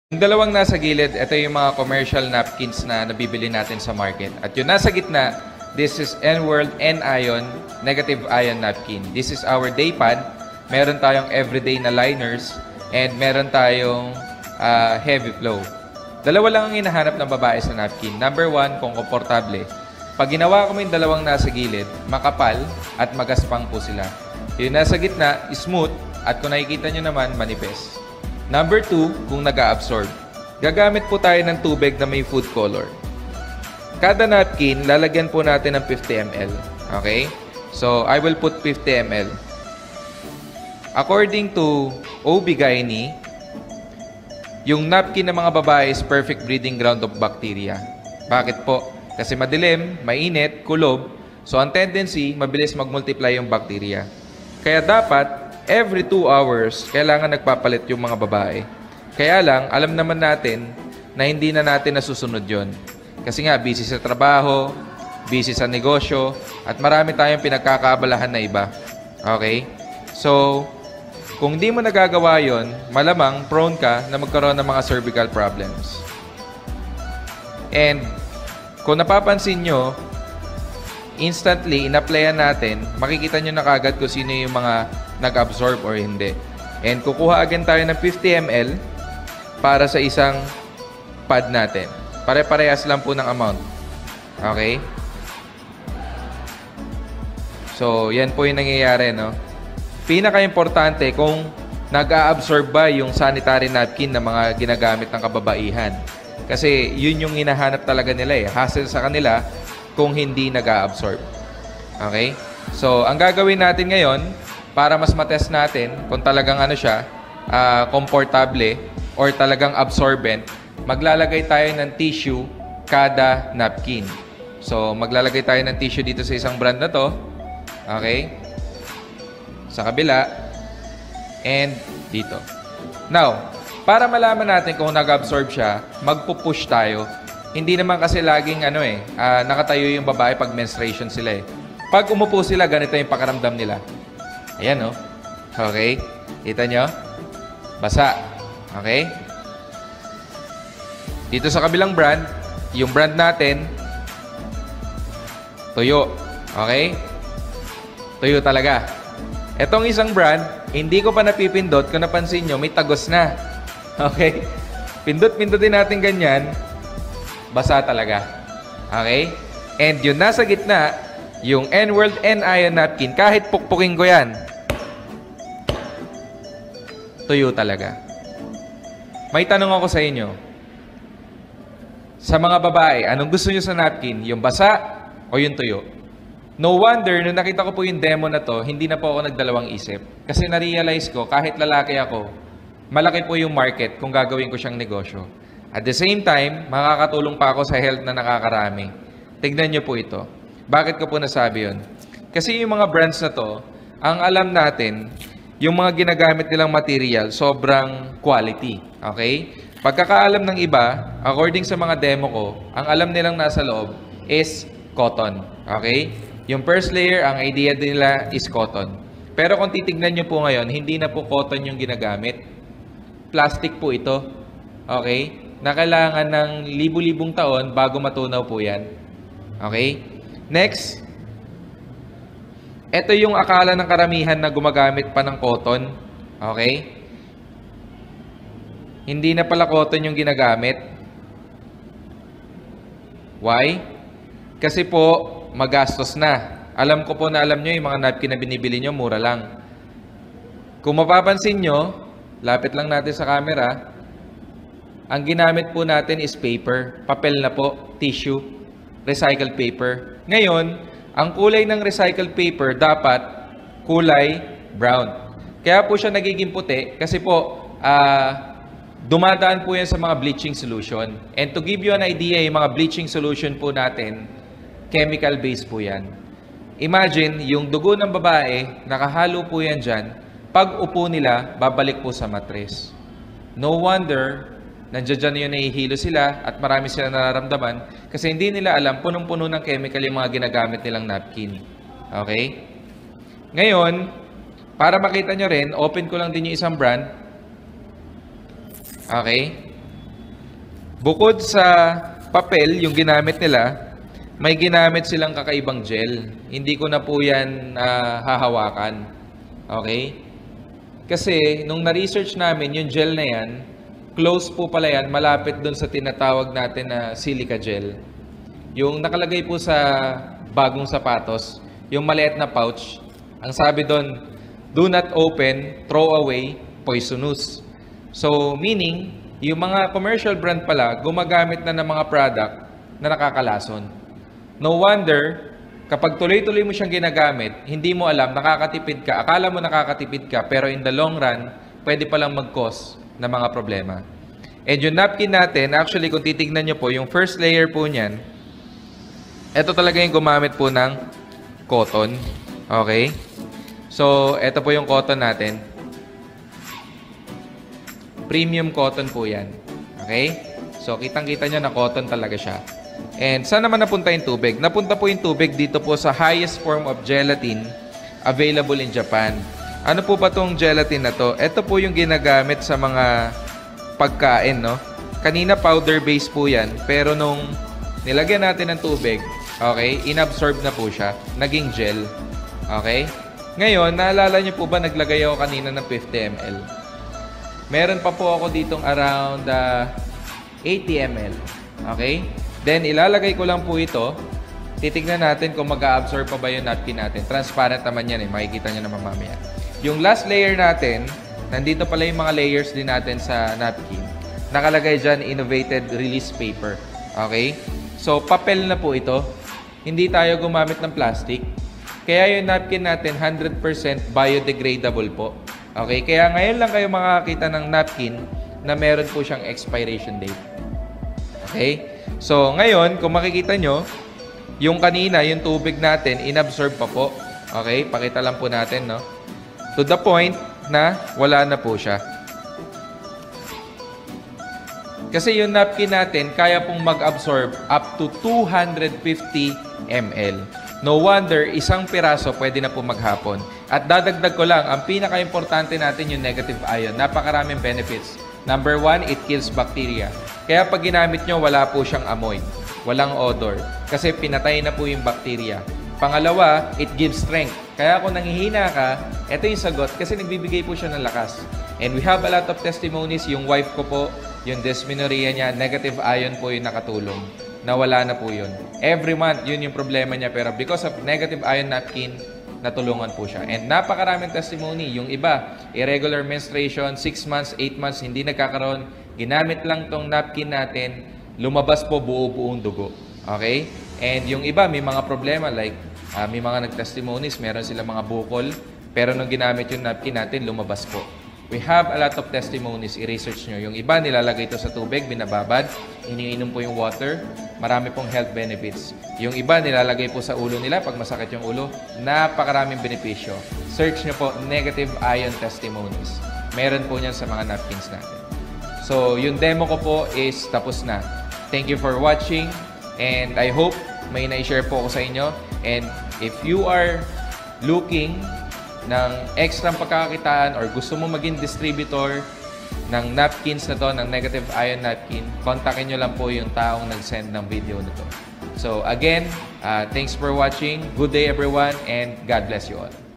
Yung dalawang nasa gilid, ito yung mga commercial napkins na nabibili natin sa market. At yung nasa gitna, this is N-World N-Ion Negative Ion Napkin. This is our day pad. Meron tayong everyday na liners and meron tayong heavy flow. Dalawa lang ang hinahanap ng babae sa napkin. Number one, kung komportable. Pag ginawa ko mo yung dalawang nasa gilid, makapal at magaspang po sila. Yung nasa gitna, smooth at kung nakikita nyo naman, manipis. Number 2, kung nag-a-absorb. Gagamit po tayo ng tubig na may food color. Kada napkin, lalagyan po natin ng 50 ml. Okay? So, I will put 50 ml. According to OB-GYN, yung napkin ng mga babae is perfect breeding ground of bacteria. Bakit po? Kasi madilim, mainit, kulob. So, ang tendency, mabilis mag-multiply yung bacteria. Kaya dapat, every 2 hours, kailangan nagpapalit yung mga babae. Kaya lang, alam naman natin na hindi na natin nasusunod yon. Kasi nga, busy sa trabaho, busy sa negosyo, at marami tayong pinagkakaabalahan na iba. Okay? So, kung di mo nagagawa yon, malamang prone ka na magkaroon ng mga cervical problems. And, kung napapansin nyo, instantly, in-applyan natin, makikita nyo na kagad kung sino yung mga nag-absorb or hindi. And kukuha agad tayo ng 50 ml para sa isang pad natin. Pare-parehas lang po ng amount. Okay? So, yan po yung nangyayari, no? Pinaka-importante kung nag-a-absorb ba yung sanitary napkin na mga ginagamit ng kababaihan. Kasi yun yung hinahanap talaga nila eh. Hassle sa kanila kung hindi nag-a-absorb. Okay? So, ang gagawin natin ngayon, para mas matest natin kung talagang ano siya, komportable or talagang absorbent, maglalagay tayo ng tissue kada napkin. So, maglalagay tayo ng tissue dito sa isang brand na to. Okay? Sa kabila. And dito. Now, para malaman natin kung nag-absorb siya, magpupush tayo. Hindi naman kasi laging nakatayo yung babae pag menstruation sila eh. Pag umupo sila, ganito yung pakiramdam nila. Ayan, no? Okay? Kita nyo? Basa. Okay? Dito sa kabilang brand, yung brand natin, tuyo. Okay? Tuyo talaga. Etong isang brand, hindi ko pa napipindot. Kung napansin nyo, may tagos na. Okay? Pindot-pindutin natin ganyan, basa talaga. Okay? And yung nasa gitna, yung N-World N-Ion Napkin, kahit pukpukin ko yan, tuyo talaga. May tanong ako sa inyo. Sa mga babae, anong gusto nyo sa napkin? Yung basa o yung tuyo? No wonder, nung nakita ko po yung demo na to, hindi na po ako nagdalawang isip. Kasi na-realize ko, kahit lalaki ako, malaki po yung market kung gagawin ko siyang negosyo. At the same time, makakatulong pa ako sa health na nakakarami. Tignan nyo po ito. Bakit ko po nasabi yun? Kasi yung mga brands na to, ang alam natin, yung mga ginagamit nilang material, sobrang quality. Okay? Pagkakaalam ng iba, according sa mga demo ko, ang alam nilang nasa loob is cotton. Okay? Yung first layer, ang idea nila is cotton. Pero kung titignan nyo po ngayon, hindi na po cotton yung ginagamit. Plastic po ito. Okay? Na kailangan ng libu-libong taon bago matunaw po yan. Okay? Next. Ito yung akala ng karamihan na gumagamit pa ng cotton. Okay? Hindi na pala cotton yung ginagamit. Why? Kasi po, magastos na. Alam ko po na alam nyo, yung mga napkin na binibili nyo, mura lang. Kung mapapansin nyo, lapit lang natin sa camera, ang ginamit po natin is paper. Papel na po, tissue, recycled paper. Ngayon, ang kulay ng recycled paper dapat kulay brown. Kaya po siya nagiging puti kasi po dumadaan po yan sa mga bleaching solution. And to give you an idea, yung mga bleaching solution po natin, chemical-based po yan. Imagine, yung dugo ng babae, nakahalo po yan dyan, pag upo nila, babalik po sa matres. No wonder, nandiyan dyan yung nahihilo sila at marami silang nararamdaman kasi hindi nila alam, punong-puno ng chemical yung mga ginagamit nilang napkin. Okay? Ngayon, para makita nyo rin, open ko lang din yung isang brand. Okay? Bukod sa papel, yung ginamit nila, may ginamit silang kakaibang gel. Hindi ko na po yan hahawakan. Okay? Kasi, nung na-research namin, yung gel na yan, close po pala yan, malapit dun sa tinatawag natin na silica gel. Yung nakalagay po sa bagong sapatos, yung maliit na pouch, ang sabi doon, do not open, throw away, poisonous. So, meaning, yung mga commercial brand pala, gumagamit na ng mga product na nakakalason. No wonder, kapag tuloy-tuloy mo siyang ginagamit, hindi mo alam, nakakatipid ka, akala mo nakakatipid ka, pero in the long run, pwede palang mag-cause ng mga problema. And yung napkin natin, actually, kung titignan nyo po, yung first layer po niyan, ito talaga yung gumamit po ng cotton. Okay? So, ito po yung cotton natin. Premium cotton po yan. Okay? So, kitang-kita nyo na cotton talaga siya. And saan naman napunta yung tubig? Napunta po yung tubig dito po sa highest form of gelatin available in Japan. Ano po ba tong gelatin na to? Ito po yung ginagamit sa mga pagkain, no? Kanina powder base po yan, pero nung nilagyan natin ng tubig, okay, inabsorb na po siya, naging gel. Okay? Ngayon, naalala niyo po ba naglagay ako kanina ng 50 ml? Meron pa po ako ditong around 80 ml. Okay? Then, ilalagay ko lang po ito. Titignan natin kung mag-a-absorb pa ba yung napkin natin. Transparent naman yan eh. Makikita nyo naman mamaya. Yung last layer natin, nandito pala yung mga layers din natin sa napkin. Nakalagay dyan, innovated release paper. Okay? So, papel na po ito. Hindi tayo gumamit ng plastic. Kaya yung napkin natin, 100% biodegradable po. Okay? Kaya ngayon lang kayo makakita ng napkin na meron po siyang expiration date. Okay? So, ngayon, kung makikita nyo, yung kanina, yung tubig natin, inabsorb pa po. Okay? Pakita lang po natin, no? To the point na wala na po siya. Kasi yung napkin natin, kaya pong mag-absorb up to 250 ml. No wonder, isang piraso pwede na po maghapon. At dadagdag ko lang, ang pinaka-importante natin yung negative ion. Napakaraming benefits. Number 1, it kills bacteria. Kaya pag ginamit nyo, wala po siyang amoy. Walang odor. Kasi pinatay na po yung bacteria. Pangalawa, it gives strength. Kaya kung nanghihina ka, ito yung sagot kasi nagbibigay po siya ng lakas. And we have a lot of testimonies. Yung wife ko po, yung dysmenorrhea niya, negative ion po yung nakatulong. Nawala na po yun. Every month, yun yung problema niya. Pero because of negative ion napkin, natulungan po siya. And napakaraming testimony. Yung iba, irregular menstruation, 6 months, 8 months, hindi nagkakaroon. Ginamit lang tong napkin natin, lumabas po buo-buong dugo. Okay? And yung iba, may mga problema like, may mga nag-testimonies, meron sila mga bukol, pero nung ginamit yung napkin natin, lumabas po. We have a lot of testimonies, i-research nyo. Yung iba, nilalagay ito sa tubig, binababad, iniinom po yung water, marami pong health benefits. Yung iba, nilalagay po sa ulo nila, pag masakit yung ulo, napakaraming benepisyo. Search nyo po, negative ion testimonies. Meron po niyan sa mga napkins natin. So, yung demo ko po is tapos na. Thank you for watching, and I hope may na-share po ako sa inyo. And if you are looking ng extra pagkakakitaan or gusto mo maging distributor ng napkins na to, ng negative ion napkin, kontakin nyo lang po yung taong nag-send ng video na to. So again, thanks for watching. Good day everyone, and God bless you all.